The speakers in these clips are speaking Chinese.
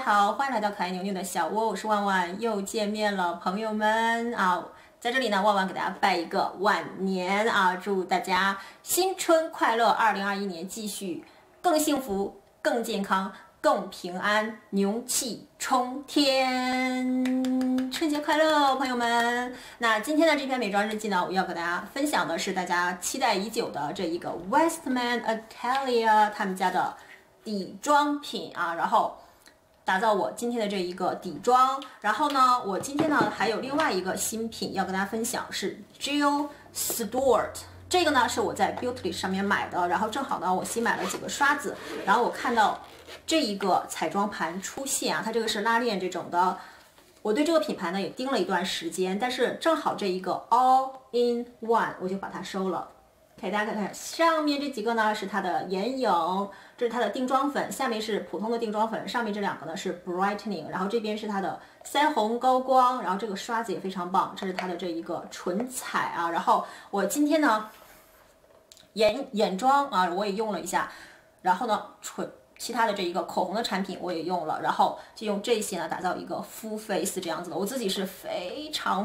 家好，欢迎来到可爱牛牛的小窝，我是万万，又见面了，朋友们啊！在这里呢，万万给大家拜一个晚年啊，祝大家新春快乐，2021年继续更幸福、更健康、更平安，牛气冲天！春节快乐，朋友们！那今天的这篇美妆日记呢，我要和大家分享的是大家期待已久的这一个 Westman Atelier 他们家的底妆品啊，然后打造我今天的这一个底妆。然后呢，我今天呢还有另外一个新品要跟大家分享，是 Jill Stewart。这个呢是我在 Beauty 上面买的，然后正好呢我新买了几个刷子，然后我看到这一个彩妆盘出现啊，它这个是拉链这种的。我对这个品牌呢也盯了一段时间，但是正好这一个 All in One 我就把它收了。给大家看看，上面这几个呢是它的眼影，这是它的定妆粉，下面是普通的定妆粉，上面这两个呢是 brightening， 然后这边是它的腮红高光，然后这个刷子也非常棒，这是它的这一个唇彩啊。然后我今天呢眼妆啊我也用了一下，然后呢其他的这一个口红的产品我也用了，然后就用这些呢打造一个 full face 这样子的。我自己是非常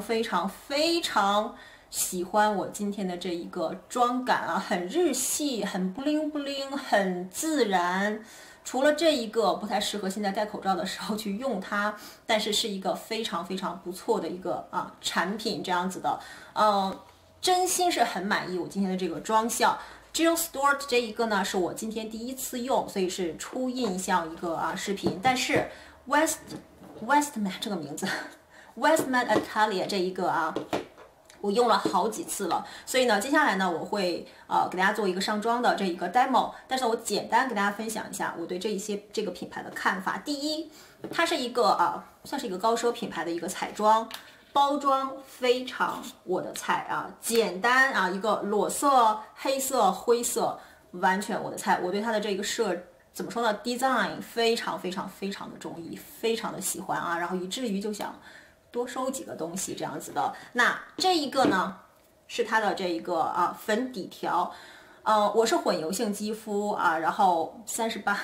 喜欢我今天的这一个妆感啊，很日系，很 bling bling， 很自然。除了这一个不太适合现在戴口罩的时候去用它，但是是一个非常不错的一个产品这样子的。真心是很满意我今天的这个妆效。Jill Stewart 这一个呢是我今天第一次用，所以是初印象一个视频。但是 Westman 这个名字 Westman Atelier 这一个我用了好几次了，所以呢，接下来呢，我会给大家做一个上妆的这一个 demo， 但是我简单给大家分享一下我对这个品牌的看法。第一，它是一个算是一个高奢品牌的一个彩妆，包装非常我的菜啊，简单一个裸色、黑色、灰色，完全我的菜。我对它的这个怎么说呢 ，design 非常的中意，非常的喜欢啊，然后以至于就想多收几个东西这样子的。那这一个呢是它的这一个粉底条，我是混油性肌肤然后38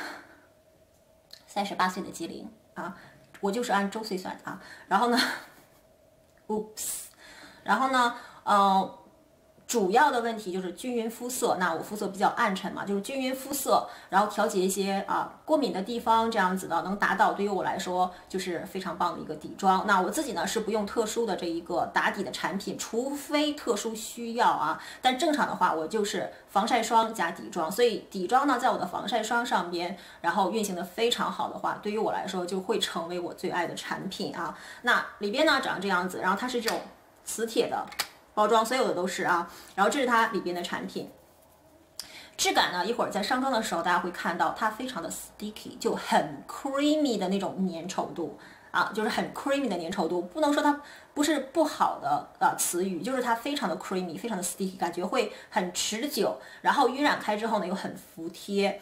岁的肌龄我就是按周岁算的然后呢，oops， 然后呢主要的问题就是均匀肤色，那我肤色比较暗沉嘛，就是均匀肤色，然后调节一些过敏的地方，这样子的能达到对于我来说就是非常棒的一个底妆。那我自己呢是不用特殊的这一个打底的产品，除非特殊需要但正常的话我就是防晒霜加底妆，所以底妆呢在我的防晒霜上边，然后运行的非常好的话，对于我来说就会成为我最爱的产品那里边呢长这样子，然后它是这种磁铁的包装，所有的都是然后这是它里边的产品，质感呢，一会儿在上妆的时候大家会看到它非常的 sticky， 就很 creamy 的那种粘稠度就是很 creamy 的粘稠度，不能说它不是不好的词语，就是它非常的 creamy， 非常的 sticky， 感觉会很持久，然后晕染开之后呢又很服帖。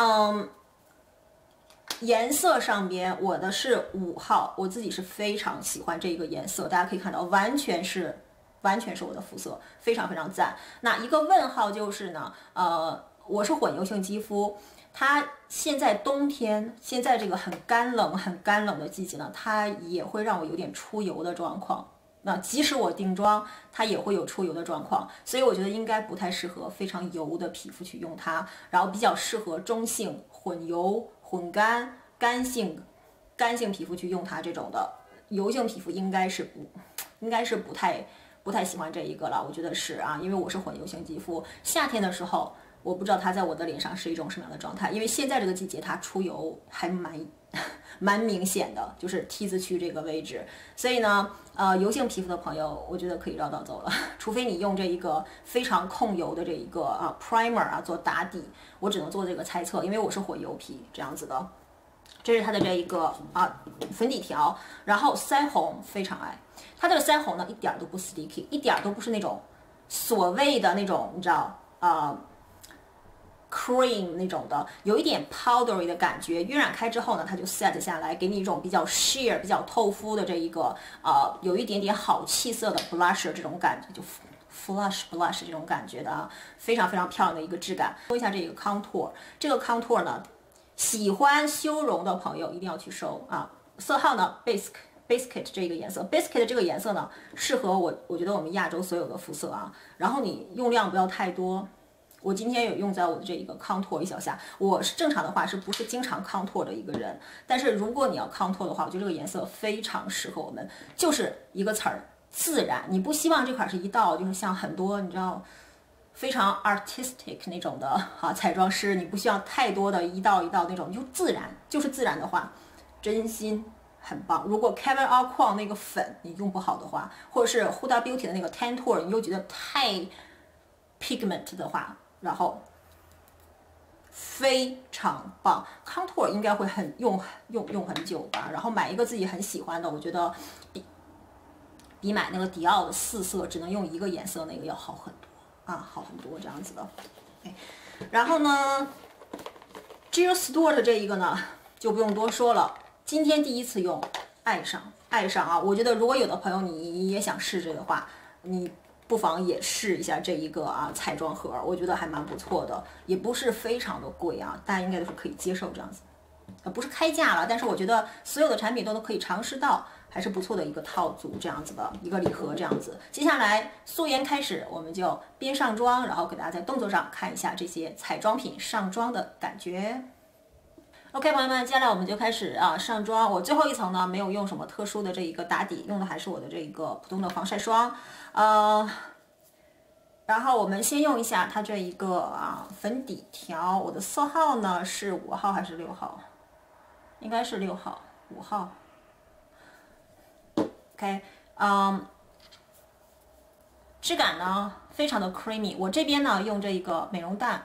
颜色上边我的是5号，我自己是非常喜欢这个颜色，大家可以看到完全是我的肤色，非常赞。那一个问号就是呢，我是混油性肌肤，它现在冬天，现在这个很干冷的季节呢，它也会让我有点出油的状况。那即使我定妆，它也会有出油的状况，所以我觉得应该不太适合非常油的皮肤去用它，然后比较适合中性、混油、混干、干性皮肤去用它这种的。油性皮肤应该是不太喜欢这一个了，我觉得是因为我是混油性肌肤，夏天的时候我不知道它在我的脸上是一种什么样的状态，因为现在这个季节它出油还蛮明显的，就是 T 字区这个位置，所以呢油性皮肤的朋友我觉得可以绕道走了，除非你用这一个非常控油的这一个primer做打底，我只能做这个猜测，因为我是混油皮这样子的。这是它的这一个粉底条，然后腮红非常爱，它这个腮红呢一点都不 sticky， 一点都不是那种所谓的那种你知道cream 那种的，有一点 powdery 的感觉，晕染开之后呢它就 set 下来，给你一种比较 sheer 比较透肤的这一个有一点点好气色的 blusher 这种感觉，就blush 这种感觉的非常漂亮的一个质感。说一下这个 contour， 这个 contour 呢喜欢修容的朋友一定要去收啊。色号呢 biscuit 这个颜色 ，biscuit 这个颜色呢适合我觉得我们亚洲所有的肤色啊。然后你用量不要太多。我今天有用在我的这一个 contour 一小下，我是正常的话是不是经常 contour 的一个人？但是如果你要 contour 的话，我觉得这个颜色非常适合我们，就是一个词儿，自然。你不希望这块是一道，就是像很多你知道非常 artistic 那种的啊彩妆师，你不需要太多的一道一道那种，就自然，就是自然的话，真心很棒。如果 Kevyn Aucoin 那个粉你用不好的话，或者是 Huda Beauty 的那个 Tantour 你又觉得太 pigment 的话，然后非常棒 ，contour 应该会用很久吧。然后买一个自己很喜欢的，我觉得比买那个迪奥的4色只能用一个颜色那个要好很多啊，好很多这样子的。然后呢 ，Jill Stewart 这一个呢就不用多说了，今天第一次用，爱上啊！我觉得如果有的朋友你也想试这个的话，你不妨也试一下这一个啊彩妆盒，我觉得还蛮不错的，也不是非常的贵啊，大家应该都是可以接受这样子，不是开价了，但是我觉得所有的产品都可以尝试到，还是不错的一个套组这样子的一个礼盒这样子。接下来素颜开始，我们就边上妆，然后给大家在动作上看一下这些彩妆品上妆的感觉。OK， 朋友们，接下来我们就开始啊上妆。我最后一层呢没有用什么特殊的这一个打底，用的还是我的这一个普通的防晒霜。然后我们先用一下它这一个啊粉底条，我的色号呢是5号还是6号？应该是6号，5号。OK， 质感呢非常的 creamy。我这边呢用这一个美容蛋。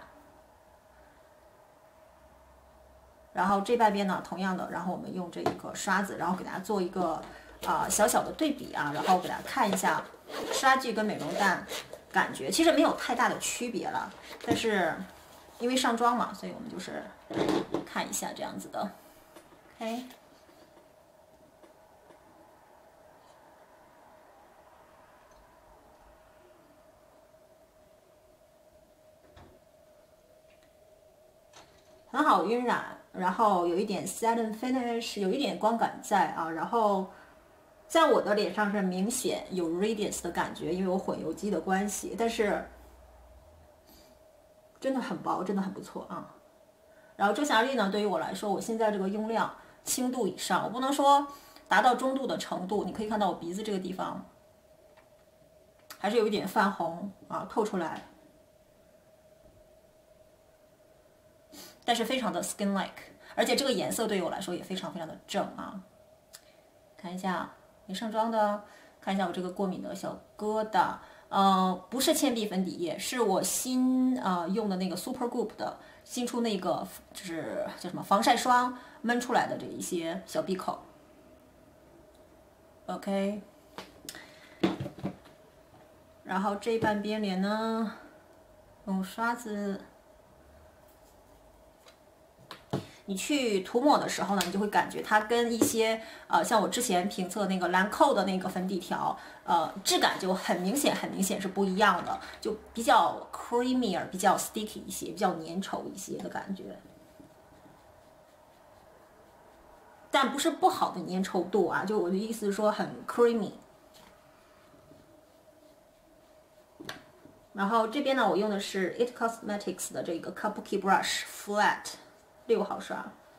然后这半边呢，同样的，然后我们用这一个刷子，然后给大家做一个小小的对比啊，然后给大家看一下刷具跟美容蛋感觉，其实没有太大的区别了，但是因为上妆嘛，所以我们就是看一下这样子的 ，OK。很好晕染，然后有一点 satin finish， 有一点光感在啊，然后在我的脸上是明显有 radiance 的感觉，因为我混油肌的关系，但是真的很薄，真的很不错啊。然后遮瑕力呢，对于我来说，我现在这个用量轻度以上，我不能说达到中度的程度，你可以看到我鼻子这个地方还是有一点泛红啊，透出来。但是非常的 skin like， 而且这个颜色对于我来说也非常非常的正啊。看一下没上妆的，看一下我这个过敏的小疙瘩，不是倩碧粉底液，是我新用的那个 Supergoop 的新出那个就是叫什么防晒霜闷出来的这一些小闭口。OK， 然后这半边脸呢，用刷子。你去涂抹的时候呢，你就会感觉它跟一些像我之前评测那个兰蔻的那个粉底条，质感就很明显是不一样的，就比较 creamier， 比较 sticky 一些，比较粘稠一些的感觉。但不是不好的粘稠度啊，就我的意思是说很 creamy。然后这边呢，我用的是 It Cosmetics 的这个 Kabuki Brush Flat。6号刷，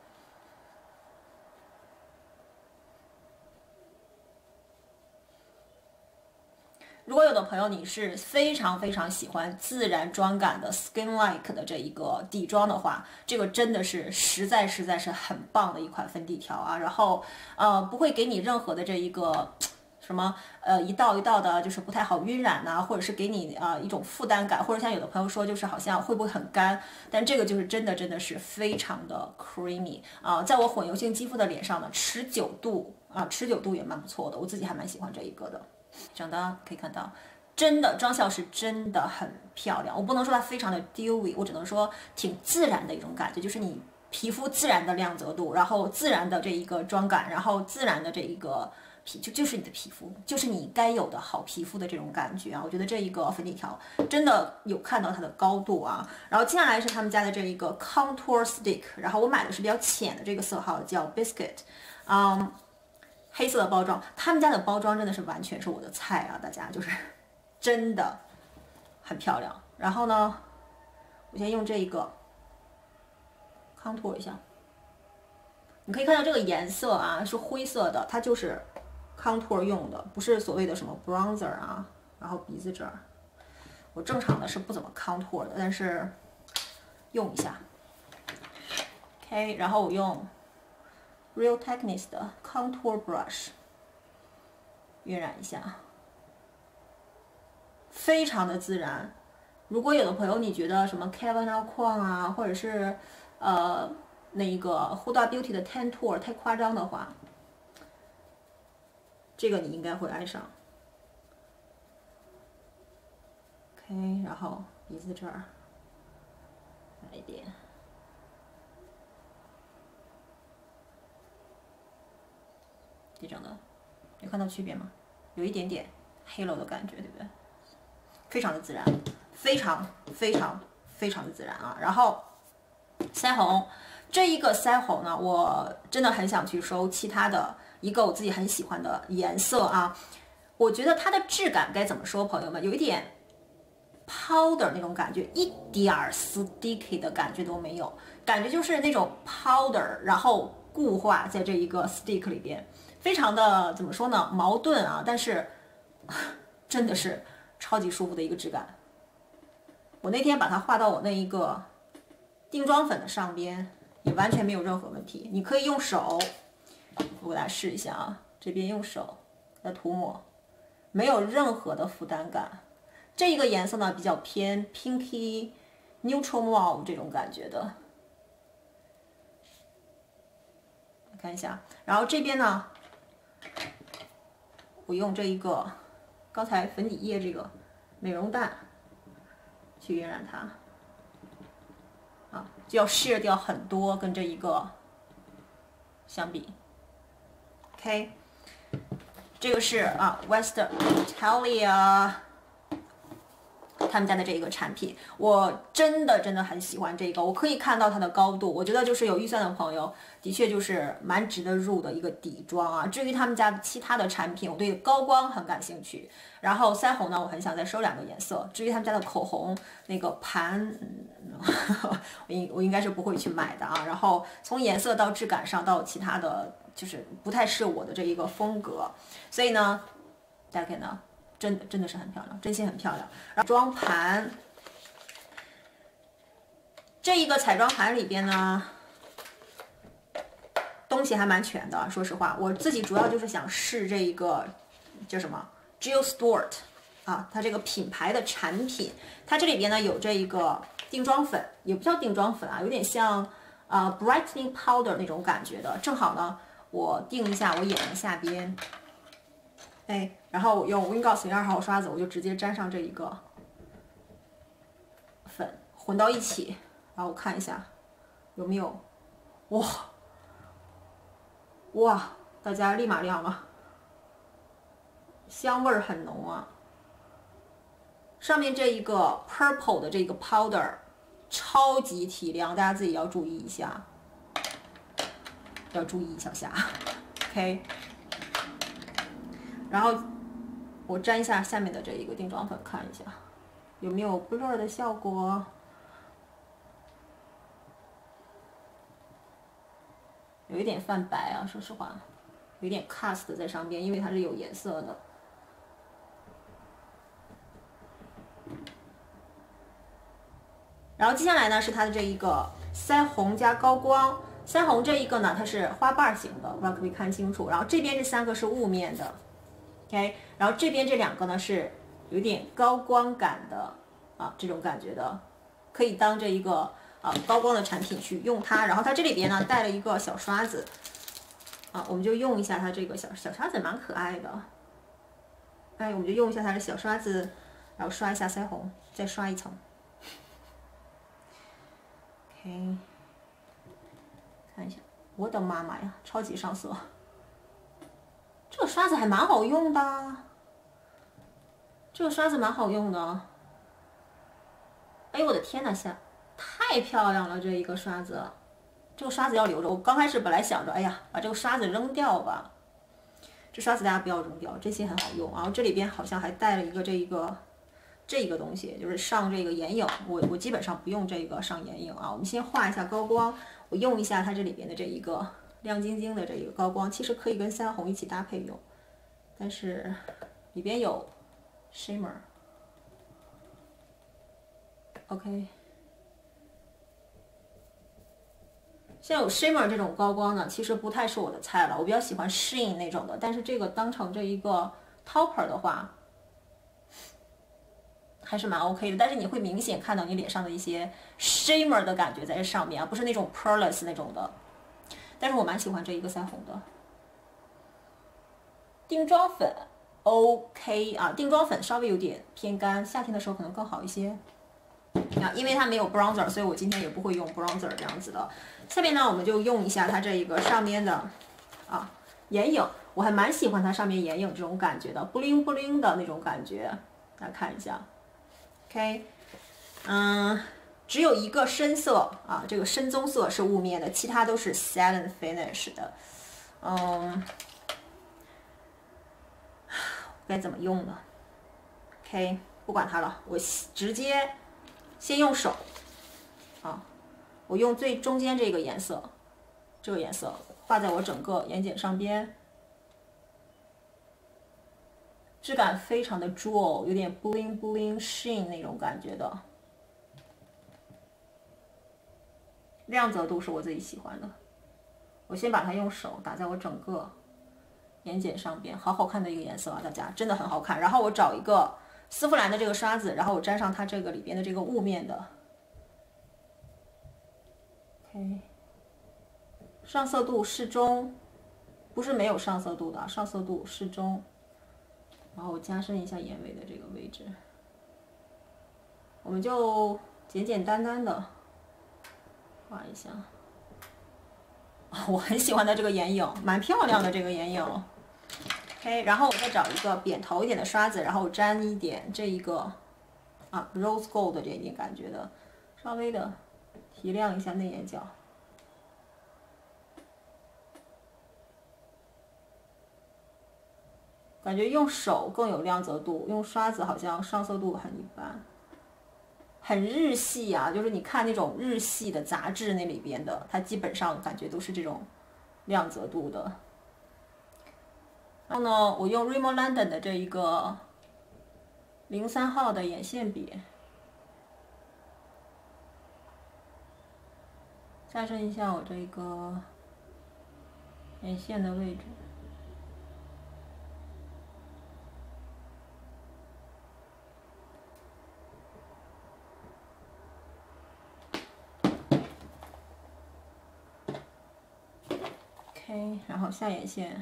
如果有的朋友你是非常非常喜欢自然妆感的 skin like 的这一个底妆的话，这个真的是实在是很棒的一款粉底条啊。然后不会给你任何的这一个什么一道一道的，就是不太好晕染呐，或者是给你一种负担感，或者像有的朋友说就是好像会不会很干，但这个就是真的是非常的 creamy 啊，在我混油性肌肤的脸上呢，持久度也蛮不错的，我自己还蛮喜欢这一个的。长得可以看到，真的妆效是真的很漂亮，我不能说它非常的 dewy， 我只能说挺自然的一种感觉，就是你。皮肤自然的亮泽度，然后自然的这一个妆感，然后自然的这一个就是你的皮肤，就是你该有的好皮肤的这种感觉啊。我觉得这一个粉底条真的有看到它的高度啊。然后接下来是他们家的这一个 Contour Stick， 然后我买的是比较浅的这个色号，叫 Biscuit， 黑色的包装。他们家的包装真的是完全是我的菜啊，大家就是真的很漂亮。然后呢，我先用这一个 contour 一下。你可以看到这个颜色啊是灰色的，它就是 contour 用的，不是所谓的什么 bronzer 啊。然后鼻子这儿，我正常的是不怎么 contour 的，但是用一下。OK， 然后我用 Real Techniques 的 contour brush 晕染一下，非常的自然。如果有的朋友你觉得什么 Kevyn Aucoin 啊，或者是那个 Huda Beauty 的 Tantour 太夸张的话，这个你应该会爱上。OK， 然后鼻子这儿来一点，这种的，有看到区别吗？有一点点 halo 的感觉，对不对？非常的自然，非常的自然啊。然后腮红。这一个腮红呢，我真的很想去收其他的一个我自己很喜欢的颜色啊。我觉得它的质感该怎么说，朋友们，有一点 powder 那种感觉，一点 sticky 的感觉都没有，感觉就是那种 powder， 然后固化在这一个 stick 里边，非常的怎么说呢，矛盾啊，但是真的是超级舒服的一个质感。我那天把它画到我那一个定妆粉的上边。也完全没有任何问题，你可以用手，我给大家试一下啊，这边用手来涂抹，没有任何的负担感。这一个颜色呢比较偏 pinky neutral mauve 这种感觉的，看一下。然后这边呢，我用这一个刚才粉底液这个美容蛋去晕染它。就要share掉很多，跟这一个相比。OK， 这个是West Italia 他们家的这一个产品，我真的很喜欢这个。我可以看到它的高度，我觉得就是有预算的朋友，的确就是蛮值得入的一个底妆啊。至于他们家其他的产品，我对高光很感兴趣。然后腮红呢，我很想再收2个颜色。至于他们家的口红那个盘，我应该是不会去买的啊。然后从颜色到质感上到其他的，就是不太是我的这一个风格，所以呢，大家看到。真的是很漂亮，真心很漂亮。然后妆盘，这一个彩妆盘里边呢，东西还蛮全的。说实话，我自己主要就是想试这一个叫什么 Jill Stewart 啊，它这个品牌的产品。它这里边呢有这一个定妆粉，也不叫定妆粉啊，有点像brightening powder 那种感觉的。正好呢，我定一下我眼睛下边。哎，然后我用 Wingauss 02号刷子，我就直接沾上这一个粉，混到一起，然后我看一下有没有，哇，大家立马亮了，香味儿很浓啊。上面这一个 purple 的这个 powder 超级提亮，大家自己要注意一下，要注意一下下 ，OK。然后我沾一下下面的这一个定妆粉，看一下有没有 blur 的效果。有一点泛白啊，说实话，有点 cast 在上边，因为它是有颜色的。然后接下来呢是它的这一个腮红加高光。腮红这一个呢，它是花瓣型的，不知道可不可以看清楚。然后这边这3个是雾面的。OK， 然后这边这2个呢是有点高光感的啊，这种感觉的，可以当这一个高光的产品去用它。然后它这里边呢带了一个小刷子啊，我们就用一下它这个小刷子，蛮可爱的。哎，我们就用一下它的小刷子，然后刷一下腮红，再刷一层。OK， 看一下，我的妈妈呀，超级上色。这刷子还蛮好用的，这个刷子蛮好用的。哎呦我的天呐，太漂亮了！这一个刷子，这个刷子要留着。我刚开始本来想着，哎呀，把这个刷子扔掉吧。这刷子大家不要扔掉，这些很好用。然后这里边好像还带了一个这一个东西，就是上这个眼影。我基本上不用这个上眼影啊。我们先画一下高光，我用一下它这里边的这一个亮晶晶的这一个高光，其实可以跟腮红一起搭配用，但是里边有 shimmer。OK， 像有 shimmer 这种高光呢，其实不太是我的菜了。我比较喜欢 sheen 那种的，但是这个当成这一个 topper 的话，还是蛮 OK 的。但是你会明显看到你脸上的一些 shimmer 的感觉在这上面啊，不是那种 pearless 那种的。但是我蛮喜欢这一个腮红的。定妆粉 OK 啊，定妆粉稍微有点偏干，夏天的时候可能更好一些。啊，因为它没有 bronzer， 所以我今天也不会用 bronzer 这样子的。下面呢，我们就用一下它这一个上面的眼影，我还蛮喜欢它上面眼影这种感觉的，bling bling 的那种感觉。大家看一下 ，OK， 只有一个深色啊，这个深棕色是雾面的，其他都是 satin finish 的。该怎么用呢 ？OK， 不管它了，我直接先用手啊，我用最中间这个颜色，这个颜色画在我整个眼睑上边，质感非常的 jewel， 有点 bling bling sheen 那种感觉的，亮泽度是我自己喜欢的。我先把它用手打在我整个眼睑上边，好好看的一个颜色啊，大家真的很好看。然后我找一个丝芙兰的这个刷子，然后我沾上它这个里边的这个雾面的 ，OK， 上色度适中，不是没有上色度的，上色度适中。然后我加深一下眼尾的这个位置，我们就简简单单的画一下。我很喜欢的这个眼影，蛮漂亮的这个眼影。OK， 然后我再找一个扁头一点的刷子，然后沾一点这一个rose gold 的这一点感觉的，稍微的提亮一下内眼角。感觉用手更有亮泽度，用刷子好像上色度很一般，很日系啊，就是你看那种日系的杂志那里边的，它基本上感觉都是这种亮泽度的。然后呢，我用 Rimmel London 的这一个03号的眼线笔，加深一下我这个眼线的位置。OK， 然后下眼线。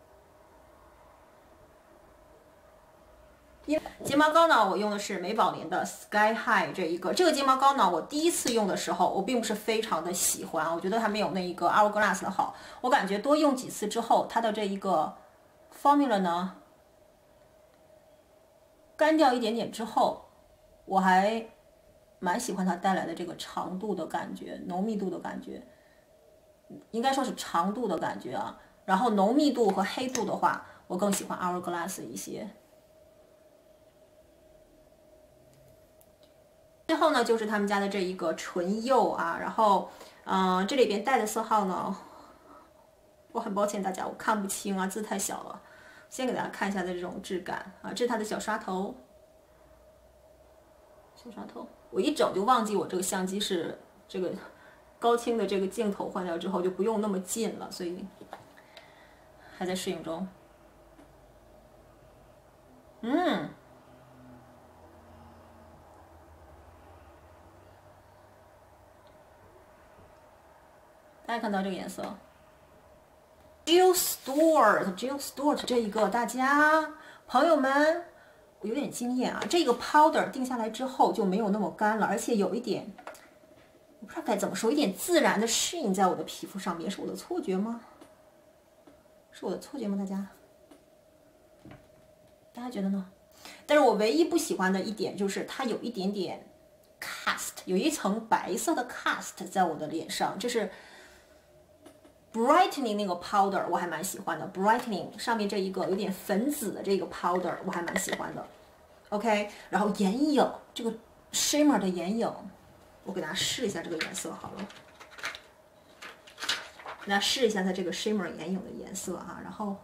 睫毛膏呢，我用的是美宝莲的 Sky High 这一个。这个睫毛膏呢，我第一次用的时候，我并不是非常的喜欢，我觉得它没有那一个 Hourglass 的好。我感觉多用几次之后，它的这一个 formula 呢，干掉一点点之后，我还蛮喜欢它带来的这个长度的感觉，浓密度的感觉，应该说是长度的感觉啊。然后浓密度和黑度的话，我更喜欢 Hourglass 一些。最后呢，就是他们家的这一个唇釉啊，然后，这里边带的色号呢，我很抱歉大家，我看不清啊，字太小了。先给大家看一下的这种质感啊，这是它的小刷头，小刷头。我一整就忘记我这个相机是这个高清的这个镜头换掉之后就不用那么近了，所以还在适应中。大家看到这个颜色 ，Jill Stewart 这一个，大家朋友们，我有点惊艳啊！这个 powder 定下来之后就没有那么干了，而且有一点，我不知道该怎么说，一点自然的sheen在我的皮肤上面，是我的错觉吗？是我的错觉吗？大家大家觉得呢？但是我唯一不喜欢的一点就是它有一点点 cast， 有一层白色的 cast 在我的脸上，这是 brightening 那个 powder 我还蛮喜欢的 ，brightening 上面这一个有点粉紫的这个 powder 我还蛮喜欢的。OK， 然后眼影这个 shimmer 的眼影，我给大家试一下这个颜色好了，给大家试一下它这个 shimmer 眼影的颜色啊，然后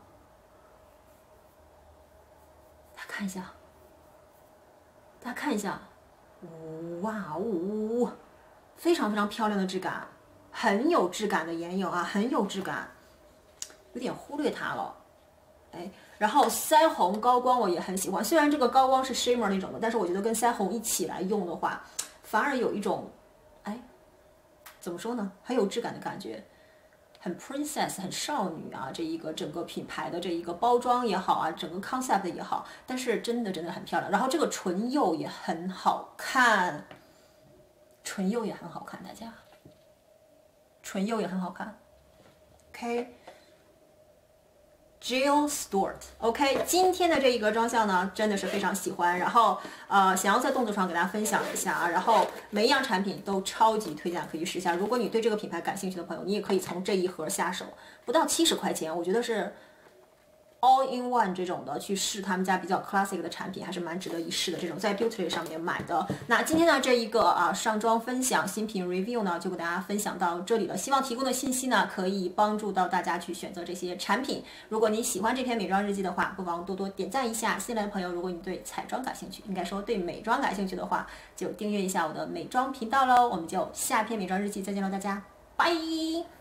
大家看一下，大家看一下，哇哦，非常非常漂亮的质感，很有质感的眼影啊，很有质感，有点忽略它了，哎。然后腮红高光我也很喜欢，虽然这个高光是 shimmer 那种的，但是我觉得跟腮红一起来用的话，反而有一种，哎，怎么说呢，很有质感的感觉，很 princess， 很少女啊，这一个整个品牌的这一个包装也好啊，整个 concept 也好，但是真的很漂亮。然后这个唇釉也很好看，唇釉也很好看，大家，唇釉也很好看 ，OK。Jill Stewart，OK，今天的这一个妆效呢，真的是非常喜欢。然后想要在动作上给大家分享一下啊。然后每一样产品都超级推荐，可以试一下。如果你对这个品牌感兴趣的朋友，你也可以从这一盒下手，不到70块钱，我觉得是 all in one 这种的去试他们家比较 classic 的产品，还是蛮值得一试的。这种在 Beauty 上面买的。那今天的这一个上妆分享新品 review 呢，就给大家分享到这里了。希望提供的信息呢，可以帮助到大家去选择这些产品。如果你喜欢这篇美妆日记的话，不妨多多点赞一下。新来的朋友，如果你对彩妆感兴趣，应该说对美妆感兴趣的话，就订阅一下我的美妆频道喽。我们就下篇美妆日记再见喽，大家，拜。